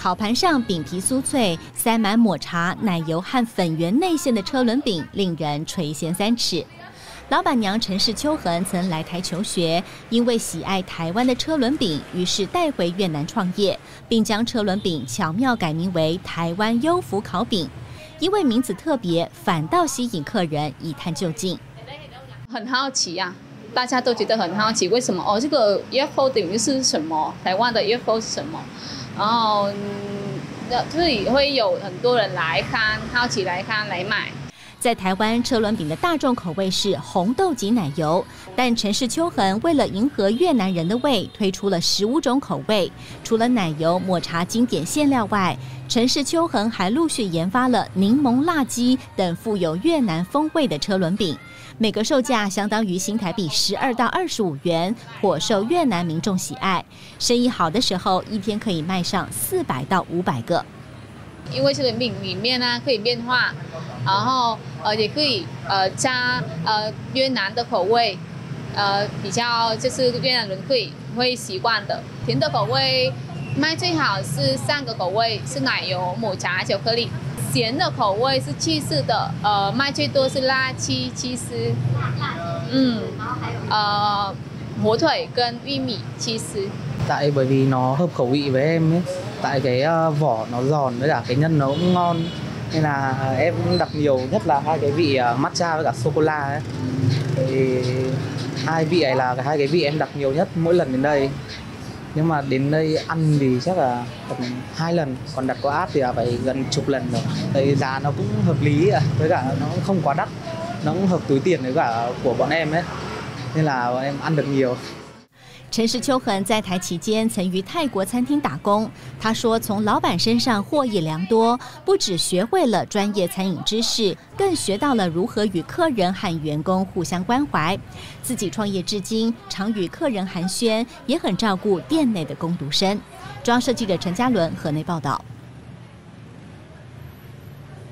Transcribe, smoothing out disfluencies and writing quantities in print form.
烤盘上饼皮酥脆，塞满抹茶、奶油和粉圆内馅的车轮饼，令人垂涎三尺。老板娘陈氏秋恒曾来台求学，因为喜爱台湾的车轮饼，于是带回越南创业，并将车轮饼巧妙改名为台湾优福烤饼。因为名字特别，反倒吸引客人一探究竟。 很好奇啊，大家都觉得很好奇，为什么这个 UFO 等于是什么？台湾的 UFO 是什么？然后就是会有很多人来看，好奇来看来买。 在台湾，车轮饼的大众口味是红豆及奶油，但陈氏秋恒为了迎合越南人的胃，推出了15种口味。除了奶油、抹茶经典馅料外，陈氏秋恒还陆续研发了柠檬辣鸡等富有越南风味的车轮饼，每个售价相当于新台币12到25元，颇受越南民众喜爱。生意好的时候，一天可以卖上400到500个。 因为车轮饼里面呢可以变化，然后也可以加越南的口味，比较就是越南人会习惯的。甜的口味卖最好是3个口味，是奶油、抹茶、巧克力。咸的口味是起司的，卖最多是辣起司，火腿跟玉米起司。 Tại bởi vì nó hợp khẩu vị với em ấy. Tại cái vỏ nó giòn với cả cái nhân nó cũng ngon, nên là em đặt nhiều nhất là hai cái vị matcha với cả sô cô la ấy. Thì hai vị này là hai cái vị em đặt nhiều nhất mỗi lần đến đây. Nhưng mà đến đây ăn thì chắc là tầm 2 lần, còn đặt có app thì là phải gần chục lần rồi. Tại giá nó cũng hợp lý, với cả nó cũng không quá đắt, nó cũng hợp túi tiền với cả của bọn em ấy, nên là bọn em ăn được nhiều. 陈氏秋恒在台期间曾于泰国餐厅打工，他说从老板身上获益良多，不只学会了专业餐饮知识，更学到了如何与客人和员工互相关怀。自己创业至今，常与客人寒暄，也很照顾店内的工读生。中央社记者陈嘉伦河内报道。